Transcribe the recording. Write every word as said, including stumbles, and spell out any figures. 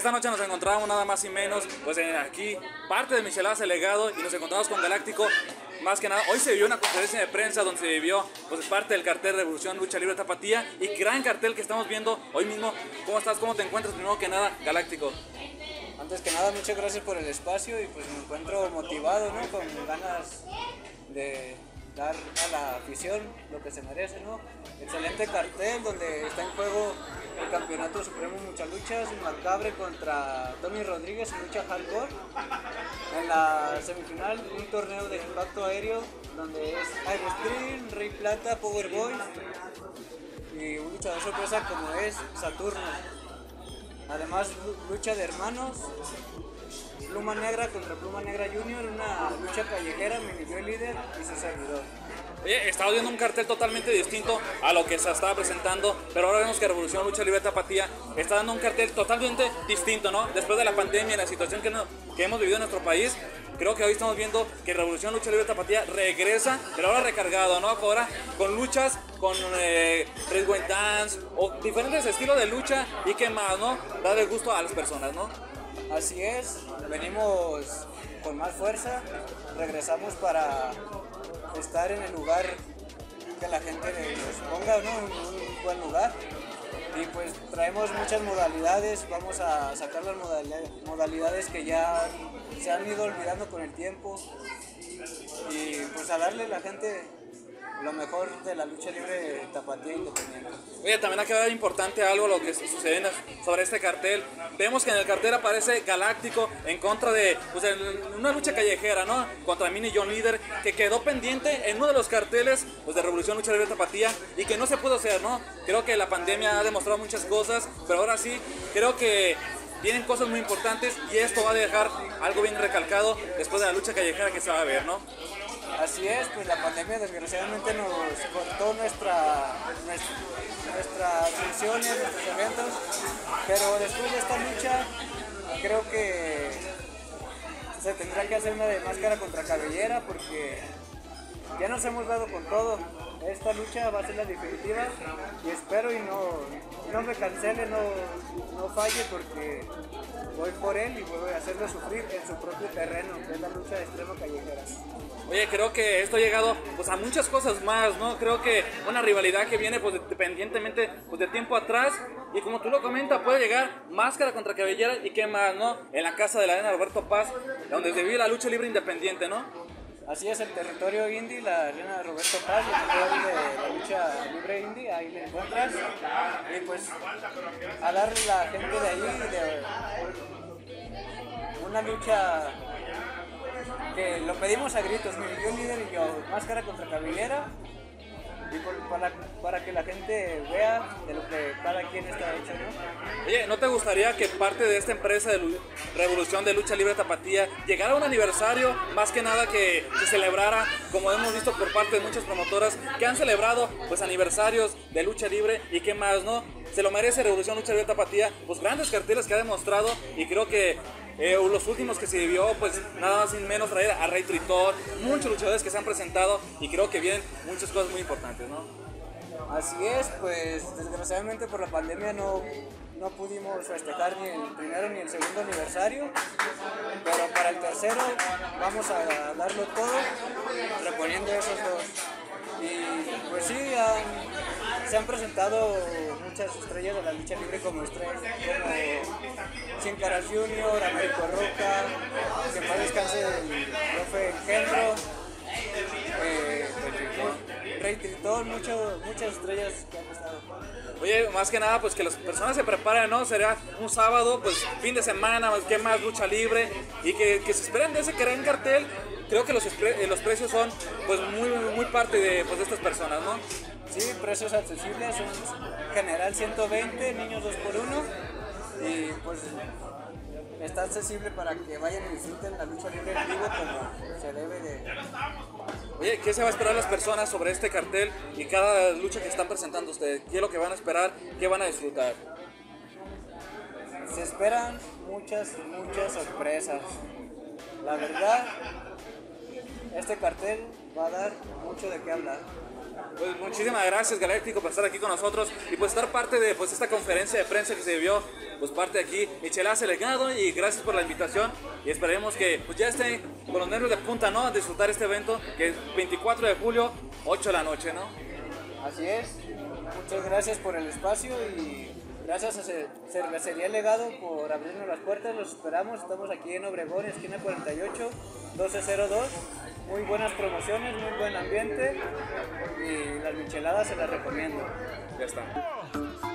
Esta noche nos encontramos nada más y menos, pues en aquí, parte de Micheladas El Legado, y nos encontramos con Galáctico. Más que nada, hoy se vivió una conferencia de prensa donde se vivió pues parte del cartel Revolución Lucha Libre Tapatía, y gran cartel que estamos viendo hoy mismo. ¿Cómo estás? ¿Cómo te encuentras? Primero que nada, Galáctico. Antes que nada, muchas gracias por el espacio y pues me encuentro motivado, ¿no? Con ganas de dar a la afición lo que se merece, ¿no? Excelente cartel donde está en juego el Campeonato Supremo en Mucha Luchas, Macabre contra Tony Rodríguez en lucha hardcore. En la semifinal, un torneo de impacto aéreo donde es Aerostream, Rey Plata, Power Boys y un luchador sorpresa como es Saturno. Además, lucha de hermanos, Pluma Negra contra Pluma Negra Junior, una lucha callejera, Mini Joy Líder y su servidor. Oye, estaba viendo un cartel totalmente distinto a lo que se estaba presentando, pero ahora vemos que Revolución Lucha Libre Tapatía está dando un cartel totalmente distinto, ¿no? Después de la pandemia y la situación que, no, que hemos vivido en nuestro país, creo que hoy estamos viendo que Revolución Lucha Libre Tapatía regresa, pero ahora recargado, ¿no? Ahora con luchas, con eh, Red Dance o diferentes estilos de lucha y qué más, ¿no? Darle gusto a las personas, ¿no? Así es, venimos con más fuerza, regresamos para estar en el lugar que la gente nos ponga, ¿no? En un buen lugar. Y pues traemos muchas modalidades, vamos a sacar las modalidades, modalidades que ya se han ido olvidando con el tiempo y pues a darle a la gente lo mejor de la lucha libre tapatía independiente. Oye, también ha quedado importante algo lo que sucede sobre este cartel. Vemos que en el cartel aparece Galáctico en contra de pues, una lucha callejera, ¿no? Contra Mini John Líder, que quedó pendiente en uno de los carteles pues, de Revolución Lucha Libre Tapatía y que no se pudo hacer, ¿no? Creo que la pandemia ha demostrado muchas cosas, pero ahora sí, creo que tienen cosas muy importantes y esto va a dejar algo bien recalcado después de la lucha callejera que se va a ver, ¿no? Así es, pues la pandemia desgraciadamente nos cortó nuestra, nuestra, nuestras funciones, nuestros eventos, pero después de esta lucha creo que se tendrá que hacer una de máscara contra cabellera porque ya nos hemos dado con todo. Esta lucha va a ser la definitiva y espero y no, no me cancele, no, no falle porque voy por él y voy a hacerlo sufrir en su propio terreno, que es la lucha de extremo callejera. Oye, creo que esto ha llegado pues, a muchas cosas más, ¿no? Creo que una rivalidad que viene pues, dependientemente pues, de tiempo atrás y como tú lo comentas, puede llegar máscara contra cabellera y qué más, ¿no? En la casa de la arena Roberto Paz, donde se vive la lucha libre independiente, ¿no? Así es, el territorio indie, la arena de Roberto Paz, el territorio de la lucha libre indie, ahí le encuentras. Y pues a darle a la gente de ahí de una lucha que lo pedimos a gritos, mi yo líder y yo, máscara contra cabellera, y por, para, para que la gente vea de lo que cada quien está hecho, ¿no? Oye, ¿no te gustaría que parte de esta empresa de Revolución de Lucha Libre Tapatía llegara a un aniversario, más que nada que se celebrara, como hemos visto por parte de muchas promotoras que han celebrado pues aniversarios de lucha libre y qué más, ¿no? Se lo merece Revolución Lucha Libre Tapatía, pues grandes carteles que ha demostrado y creo que Eh, los últimos que se vivió, pues nada más sin menos traer a Rey Tritor, muchos luchadores que se han presentado y creo que vienen muchas cosas muy importantes, ¿no? Así es, pues desgraciadamente por la pandemia no, no pudimos festejar ni el primero ni el segundo aniversario, pero para el tercero vamos a darlo todo, reponiendo esos dos. Y pues sí, han, se han presentado muchas estrellas de la lucha libre como estrellas, como Sin Caras Junior, Américo Roca, que en paz descanse el profe Engendro, eh, Rey Tritón, mucho, muchas estrellas que han estado. Oye, más que nada, pues que las personas se preparen, ¿no? Será un sábado, pues fin de semana, ¿qué más? Lucha libre y que, que se esperen de ese gran cartel. Creo que los, los precios son pues muy, muy parte de, pues, de estas personas, ¿no? Sí, precios accesibles, son general ciento veinte, niños dos por uno y pues está accesible para que vayan y disfruten la lucha libre en vivo como se debe de. Oye, ¿qué se va a esperar las personas sobre este cartel y cada lucha que están presentando ustedes? ¿Qué es lo que van a esperar? ¿Qué van a disfrutar? Se esperan muchas, muchas sorpresas. La verdad, este cartel va a dar mucho de qué hablar. Pues muchísimas gracias, Galáctico, por estar aquí con nosotros y pues estar parte de pues esta conferencia de prensa que se vivió, pues parte de aquí, Micheladas Legado, y gracias por la invitación y esperemos que pues ya estén con los nervios de punta, ¿no? A disfrutar este evento que es veinticuatro de julio, ocho de la noche, ¿no? Así es, muchas gracias por el espacio y gracias a Cervecería Legado por abrirnos las puertas, los esperamos, estamos aquí en Obregón, esquina cuarenta y ocho, doce cero dos. Muy buenas promociones, muy buen ambiente y las micheladas se las recomiendo. Ya está.